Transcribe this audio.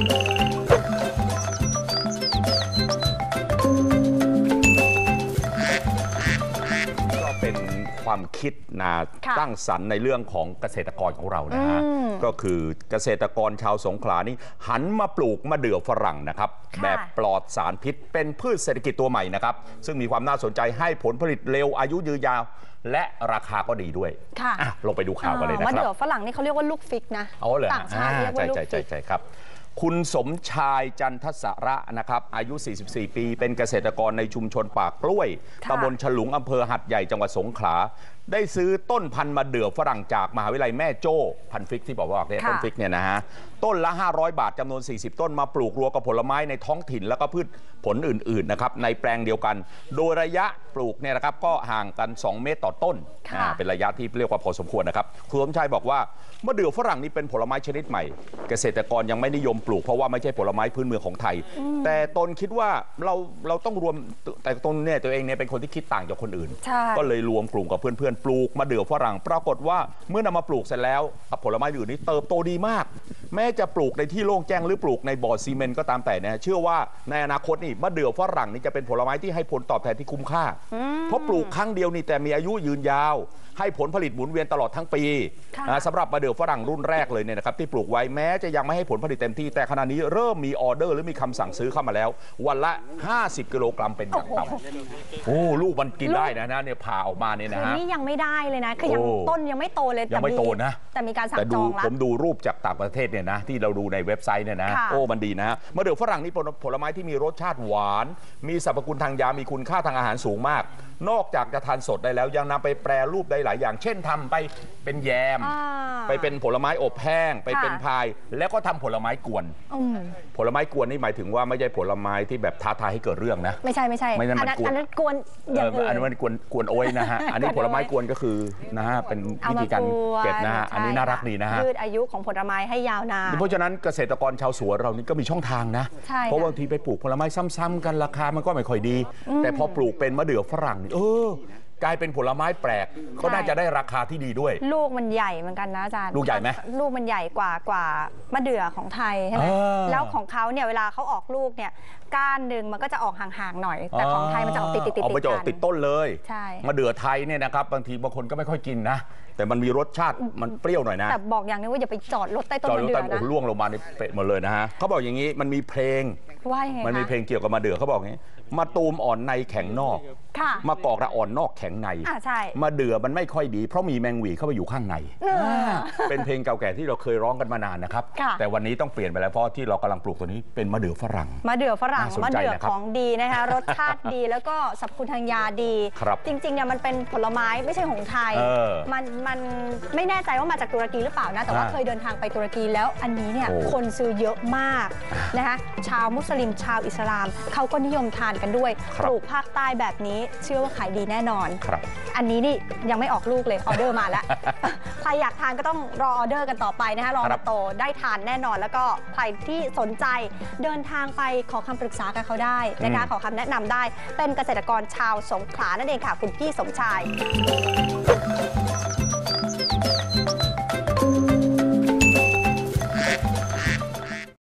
เป็นความคิดสร้างสรรค์ในเรื่องของเกษตรกรของเรานะฮะก็คือเกษตรกรชาวสงขลานี่หันมาปลูกมะเดื่อฝรั่งนะครับแบบปลอดสารพิษเป็นพืชเศรษฐกิจตัวใหม่นะครับซึ่งมีความน่าสนใจให้ผลผลิตเร็วอายุยืนยาวและราคาก็ดีด้วยลงไปดูข่าวกันเลยนะครับมะเดื่อฝรั่งนี่เขาเรียกว่าลูกฟิกนะต่างชาติเรียกว่าลูกฟิกใช่ครับคุณสมชายจันทสระนะครับอายุ 44 ปีเป็นเกษตรกรในชุมชนปากกล้วยตำบลฉลุงอำเภอหัดใหญ่จังหวัดสงขลาได้ซื้อต้นพันธุ์มะเดื่อฝรั่งจากมหาวิทยาลัยแม่โจ้พันธุ์ฟิกที่บอกว่าเนี่ยต้นฟิกเนี่ยนะฮะต้นละ500 บาทจำนวน40ต้นมาปลูกรวมกับผลไม้ในท้องถิ่นแล้วก็พืชผลอื่นๆนะครับในแปลงเดียวกันโดยระยะปลูกเนี่ยนะครับก็ห่างกัน2 เมตรต่อต้นเป็นระยะที่เรียกว่าพอสมควรนะครับคุณสมชายบอกว่ามะเดื่อฝรั่งนี่เป็นผลไม้ชนิดใหม่เกษตรกรยังไม่นิยมปลูกเพราะว่าไม่ใช่ผลไม้พื้นเมืองของไทยแต่ตนคิดว่าเราต้องรวมแต่ตนเนี่ยตัวเองเนี่ยเป็นคนที่คิดต่างจากคนอื่นก็เลยรวมกลุ่มกับเพื่อนๆปลูกมะเดื่อฝรั่งปรากฏว่าเมื่อนำมาปลูกเสร็จแล้วผลไม้อื่นนี้เติบโตดีมากแม้จะปลูกในที่โล่งแจ้งหรือปลูกในบ่อซีเมนต์ก็ตามแต่นะเชื่อว่าในอนาคตนี่มะเดื่อฝรั่งนี่จะเป็นผลไม้ที่ให้ผลตอบแทนที่คุ้มค่าเพราะปลูกครั้งเดียวนี่แต่มีอายุยืนยาวให้ผลผลิตหมุนเวียนตลอดทั้งปีสำหรับมะเดื่อฝรั่งรุ่นแรกเลยเนี่ยนะครับที่ปลูกไว้แม้จะยังไม่ให้ผลผลิตเต็มที่แต่ขณะนี้เริ่มมีออเดอร์หรือมีคำสั่งซื้อเข้ามาแล้ววันละ50 กิโลกรัมเป็นอย่างต่ำโอ้ลูกมันกินได้นะเนี่ยผ่าออกมาเนี่ยนะฮะนี่ยังไม่ได้เลยนะคือยังต้นยังไม่โตเลยยังไม่โตนะแต่มีการสั่งจองแล้วผมดูรูปจากต่างประเทศเนี่ยนะที่เราดูในเว็บไซต์เนี่ยนะโอ้มันดีนะมะเดื่อฝรั่งนี่เป็นผลไม้ที่มีรสชาติหวานมีสรรพคุณทางยามีคุณค่าทางอาหารสูงมากนอกจากจะทานสดได้แล้วยังนำไปแปรรูปได้หลายอย่างเช่นทำไปเป็นแยมไปเป็นผลไม้อบแห้งไปเป็นพายแล้วก็ทำผลไม้กวนผลไม้กวนนี่หมายถึงว่าไม่ใช่ผลไม้ที่แบบท้าทายให้เกิดเรื่องนะไม่ใช่อันนั้นกวนอย่างอื่นอันนั้นกวนโอ้ยนะฮะอันนี้ผลไม้กวนก็คือนะฮะเป็นวิธีการเก็บนะฮะอันนี้น่ารักดีนะฮะยืดอายุของผลไม้ให้ยาวนานเพราะฉะนั้นเกษตรกรชาวสวนเรานี่ก็มีช่องทางนะเพราะบางทีไปปลูกผลไม้ซ้ำๆกันราคามันก็ไม่ค่อยดีแต่พอปลูกเป็นมะเดื่อฝรั่งกลายเป็นผลไม้แปลกก็น่าจะได้ราคาที่ดีด้วยลูกมันใหญ่เหมือนกันนะอาจารย์ลูกใหญ่ไหมลูกมันใหญ่กว่ามะเดื่อของไทยใช่ไหมแล้วของเขาเนี่ยเวลาเขาออกลูกเนี่ยก้านหนึ่งมันก็จะออกห่างๆหน่อยแต่ของไทยมันจะออกติดกันมันจะออกติดต้นเลยใช่มะเดื่อไทยเนี่ยนะครับบางทีบางคนก็ไม่ค่อยกินนะแต่มันมีรสชาติมันเปรี้ยวหน่อยนะแต่บอกอย่างนึงว่าอย่าไปจอดรถใต้ต้นมะเดื่อนะล่วงลงมาในเป็ดหมดเลยนะฮะเขาบอกอย่างนี้มันมีเพลงว่ายังไงมันมีเพลงเกี่ยวกับมะเดื่อเขาบอกอย่างนี้มาตูมอ่อนในแข็งนอกมากอกระอ่อนนอกแข็งในมะเดื่อมันไม่ค่อยดีเพราะมีแมงหวีเข้าไปอยู่ข้างในเป็นเพลงเก่าแก่ที่เราเคยร้องกันมานานนะครับแต่วันนี้ต้องเปลี่ยนไปแล้วเพราะที่เรากำลังปลูกตัวนี้เป็นมะเดื่อฝรั่งมะเดื่อฝรั่งมะเดื่อของดีนะคะรสชาติดีแล้วก็สรรพคุณทางยาดีจริงๆเนี่ยมันเป็นผลไม้ไม่ใช่ของไทยมันไม่แน่ใจว่ามาจากตุรกีหรือเปล่านะแต่ว่าเคยเดินทางไปตุรกีแล้วอันนี้เนี่ยคนซื้อเยอะมากนะคะชาวมุสลิมชาวอิสลามเขาก็นิยมทานกันด้วยปลูกภาคใต้แบบนี้เชื่อว่าขายดีแน่นอนอันนี้นี่ยังไม่ออกลูกเลยออเดอร์มาแล้วใครอยากทานก็ต้องรอออเดอร์กันต่อไปนะคะรอมาโตได้ทานแน่นอนแล้วก็ใครที่สนใจเดินทางไปขอคำปรึกษากับเขาได้นะคะขอคำแนะนำได้เป็นเกษตรกรชาวสงขลานั่นเองค่ะคุณพี่สมชาย